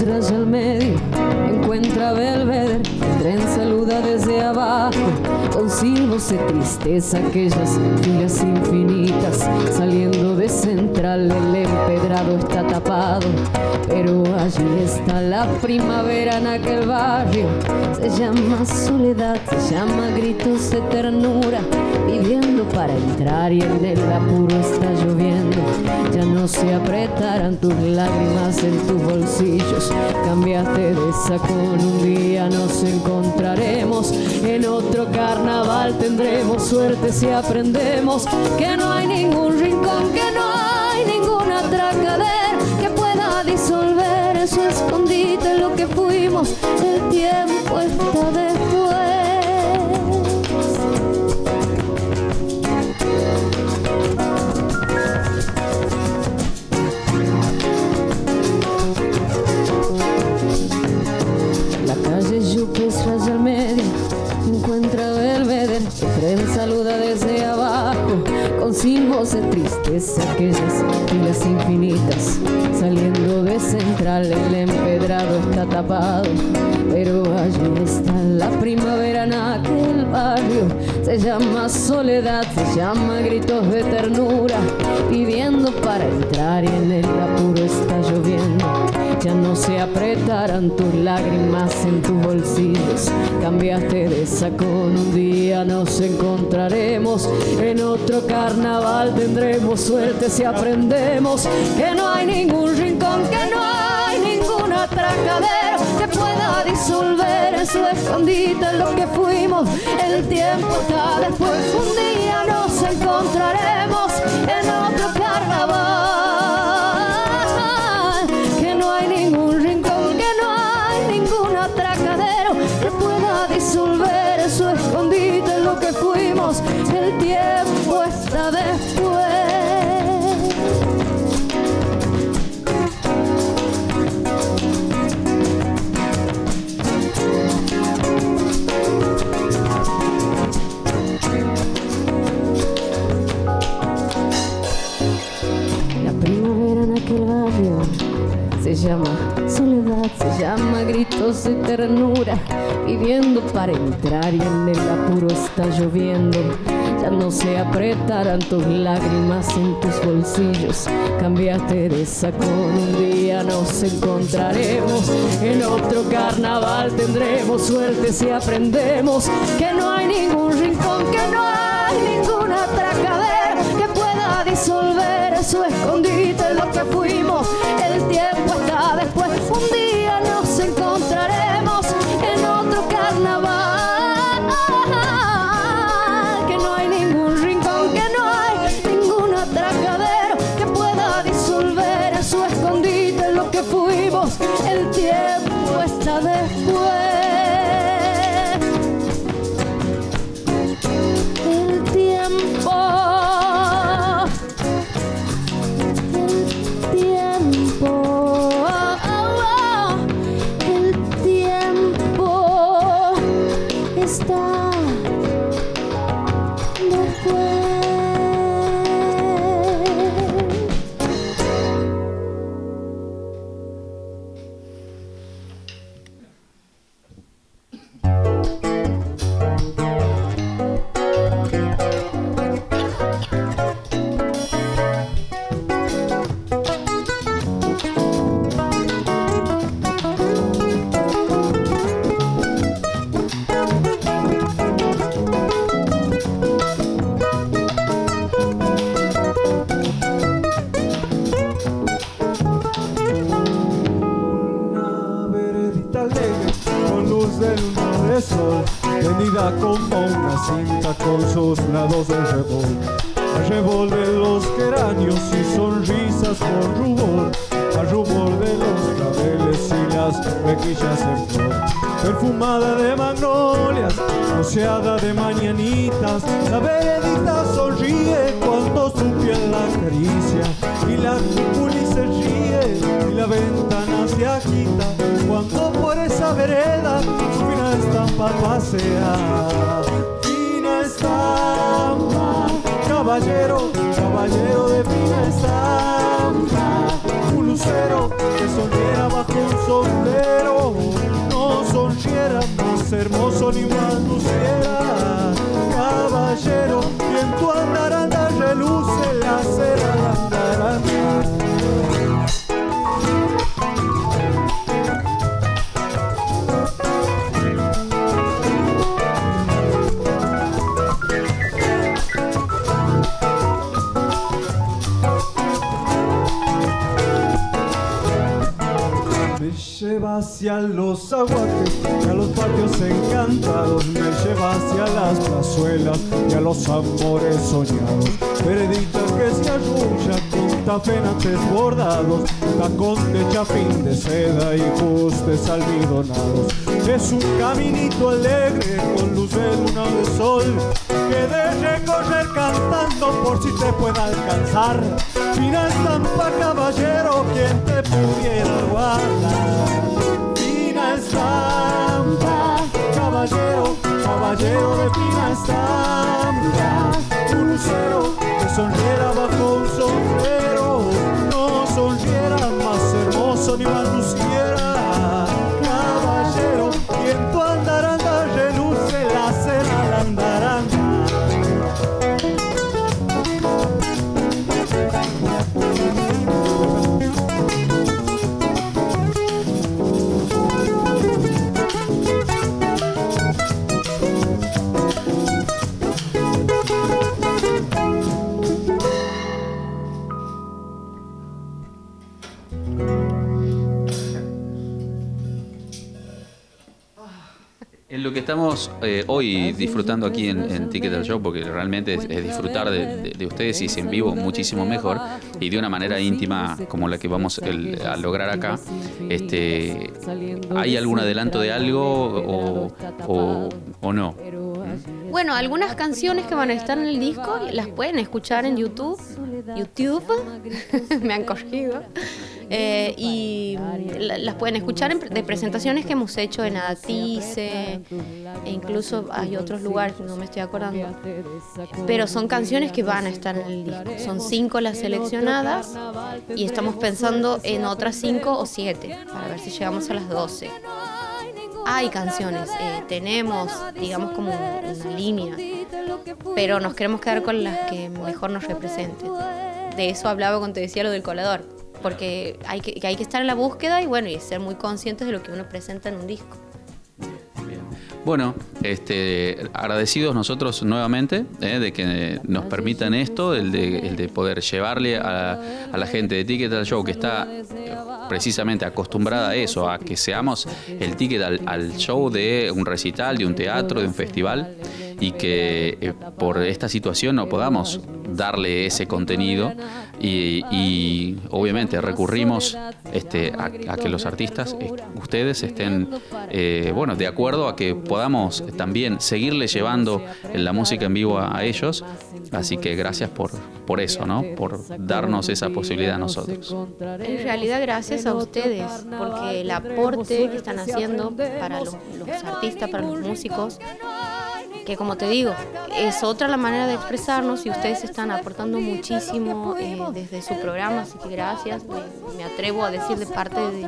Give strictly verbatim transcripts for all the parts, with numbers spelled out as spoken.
raya al medio, encuentra Belvedere, el tren saluda desde abajo, con silbos de tristeza aquellas filas infinitas, saliendo de Central el empedrado está tapado, pero allí está la primavera en aquel barrio, se llama soledad, se llama gritos de ternura, pidiendo para entrar y en el apuro está lloviendo, ya no se apretarán tus lágrimas en tus bolsillos, cambiaste de sacón, un día nos encontraremos, en otro carnaval tendremos suerte si aprendemos que no hay ningún rincón, que no hay ningún atracadero que pueda disolver en su escondite lo que fuimos, el tiempo está después. Yupes raya al medio, encuentra Belvedere, el tren saluda desde abajo, con silbos de tristeza aquellas filas infinitas, saliendo de Central el empedrado está tapado, pero allí está la primavera en aquel barrio, se llama soledad, se llama gritos de ternura, pidiendo para entrar y en el apuro está lloviendo, ya no se apretarán tus lágrimas en tus bolsillos, cambiaste de sacón, un día nos encontraremos, en otro carnaval tendremos suerte si aprendemos que no hay ningún rincón, que no hay ningún atracadero que pueda disolver en su escondite lo que fuimos, el tiempo está después, un día nos encontraremos en otro carnaval. Disolver en su escondite lo que fuimos, el tiempo está después. La primavera en aquel barrio se llama soledad, se llama gritos de ternura, pidiendo para entrar y en el apuro está lloviendo, ya no se apretarán tus lágrimas en tus bolsillos, cambiaste de sacón, un día nos encontraremos, en otro carnaval tendremos suerte si aprendemos que no hay ningún rincón, que no hay ningún atracadero que pueda disolver en su escondite lo que fuimos, el tiempo está después, un día nos encontraremos en otro carnaval, que no hay ningún rincón, que no hay ningún atracadero que pueda disolver en su escondite lo que fuimos, el tiempo está después. El tiempo, el tiempo, el tiempo está después. Tendida como una cinta con sus lados de revol, a revol de los geranios y sonrisas por rubor, a rubor de los claveles y las mejillas en flor, perfumada de magnolias, rociada de mañanitas, la veredita sonríe cuando su piel la acaricia, y la cúpula se ríe y la ventana se agita cuando por esa vereda su fina estampa pasea. Fina estampa, caballero, caballero de fina estampa, un lucero que sonriera bajo un sol hermoso ni más luciera. Caballero, y en tu andaranda reluce la cera andaranda. Lleva hacia los aguajes y a los patios encantados, me lleva hacia las plazuelas y a los amores soñados. Veredita que se arrulla con tapenantes bordados, tacón de chapín de seda y justes almidonados. Es un caminito alegre con luz de luna o de sol, que de recorrer cantando por si te pueda alcanzar. Fina estampa, caballero, quien te pudiera guardar. Fina estampa, caballero, caballero de fina estampa. Un lucero que sonriera bajo un sombrero, no sonriera más hermoso ni más luciera. Caballero, y en tu andaranda reluce la cera la andaranda. En lo que estamos eh, hoy disfrutando aquí en, en Ticket al Show, porque realmente es, es disfrutar de, de, de ustedes y es en vivo muchísimo mejor y de una manera íntima como la que vamos el, a lograr acá. Este, ¿hay algún adelanto de algo o, o, o no? Bueno, algunas canciones que van a estar en el disco las pueden escuchar en YouTube. YouTube, me han corregido. Eh, y la, las pueden escuchar en, de presentaciones que hemos hecho en Adatice, e incluso hay otros lugares que no me estoy acordando, pero son canciones que van a estar en el disco. Son cinco las seleccionadas y estamos pensando en otras cinco o siete para ver si llegamos a las doce. Hay canciones, eh, tenemos digamos como una línea, pero nos queremos quedar con las que mejor nos representen. De eso hablaba cuando te decía lo del colador, porque hay que, hay que estar en la búsqueda y bueno, y ser muy conscientes de lo que uno presenta en un disco. Bien. Bueno, este, agradecidos nosotros nuevamente eh, de que nos permitan esto, el de, el de poder llevarle a, a la gente de Ticket al Show, que está precisamente acostumbrada a eso, a que seamos el ticket al, al show de un recital, de un teatro, de un festival, y que eh, por esta situación no podamos darle ese contenido y, y obviamente recurrimos este, a, a que los artistas, eh, ustedes estén eh, bueno, de acuerdo a que podamos también seguirle llevando la música en vivo a, a ellos, así que gracias por, por eso, ¿no? Por darnos esa posibilidad a nosotros. En realidad gracias a ustedes, porque el aporte que están haciendo para los, los artistas, para los músicos, que como te digo, es otra la manera de expresarnos y ustedes están aportando muchísimo eh, desde su programa, así que gracias. Me, me atrevo a decir de parte de,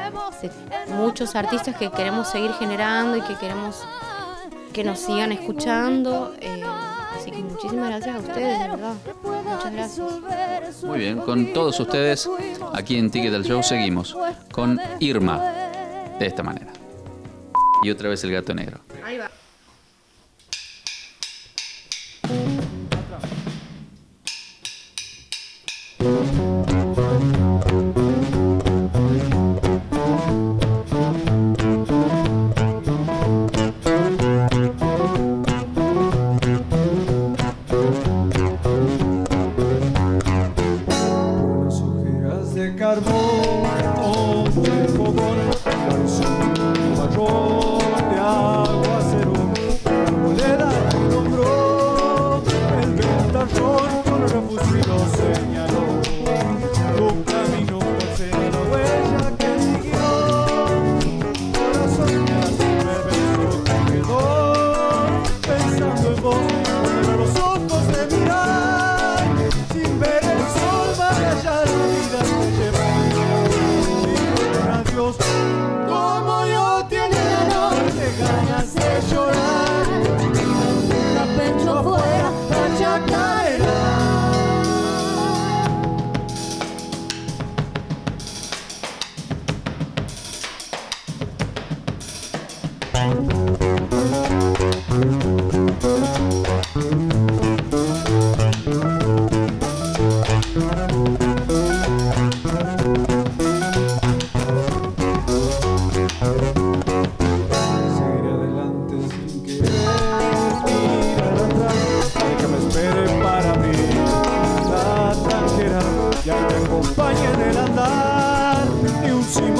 de muchos artistas que queremos seguir generando y que queremos que nos sigan escuchando. Eh, así que muchísimas gracias a ustedes, de verdad. Muchas gracias. Muy bien, con todos ustedes aquí en Ticket al Show seguimos con Irma, de esta manera. Y otra vez el gato negro. Ahí va. Como yo tiene la noche.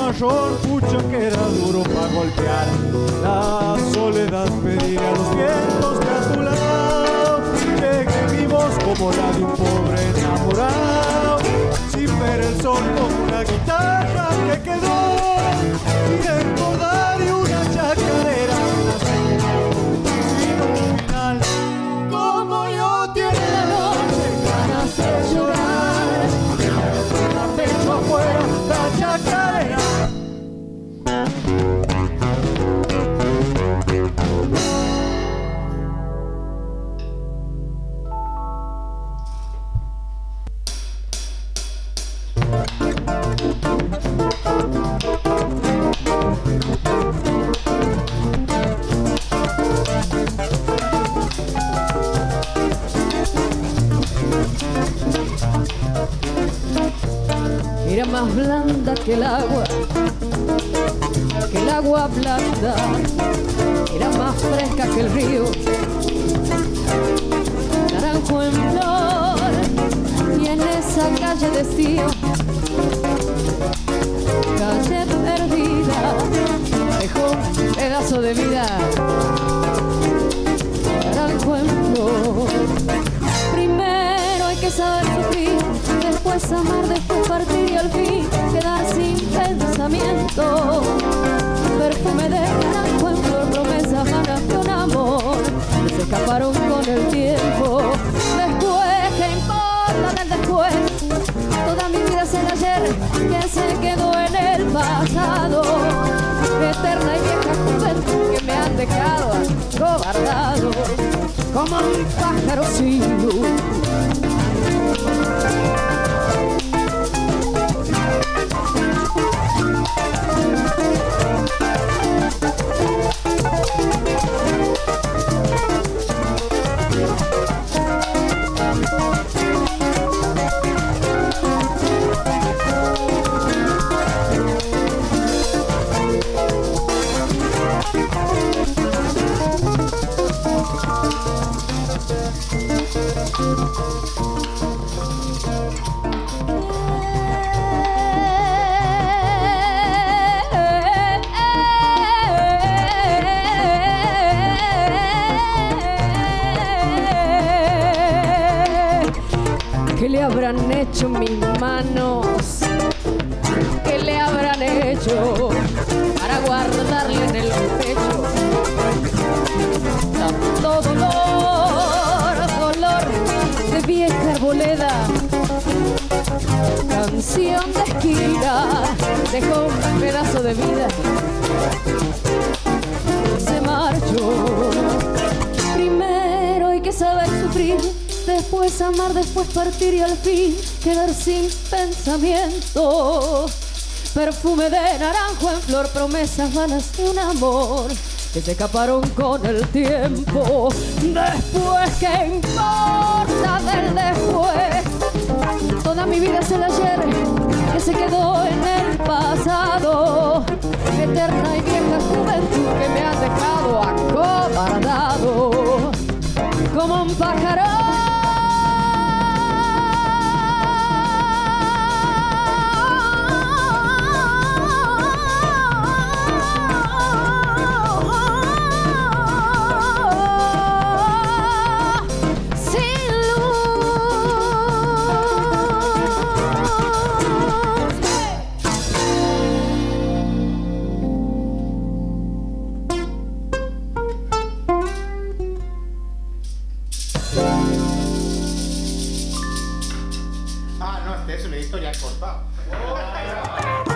mayor, pucha que era duro para golpear. La soledad pediré a los vientos que a tu lado lleguen mi voz como la de un pobre enamorado, sin ver el sol como una guitarra que quedó y recordar y una chacarera sin un final. Como yo tiene la noche ganas de llorar, la pecho afuera la chacarera. Era más blanda que el agua, que el agua blanda, era más fresca que el río, naranjo en flor, y en esa calle de estío, calle perdida, dejó un pedazo de vida, naranjo en flor. Primero hay que saber sufrir, después amar, después partir y al fin quedar sin pensamiento. Perfume de naranjo en flor, promesas vanas de un amor que se escaparon con el tiempo. Después, ¿qué importa del después? Toda mi vida es el ayer que se quedó en el pasado. Eterna y vieja juventud que me han dejado acobardado como un pájaro sin luz. ¿Qué le habrán hecho mis manos? ¿Qué le habrán hecho para guardarle en el pecho tanto dolor, dolor de vieja arboleda? Canción de esquina, dejó un pedazo de vida, se marchó. Primero hay que saber sufrir, después amar, después partir y al fin quedar sin pensamiento. Perfume de naranjo en flor, promesas vanas de un amor que se escaparon con el tiempo. Después, ¿qué importa del después? Toda mi vida es el ayer que se quedó en el pasado. Eterna y vieja juventud que me han dejado acobardado como un pájaro. Ah, no, este es una historia cortada.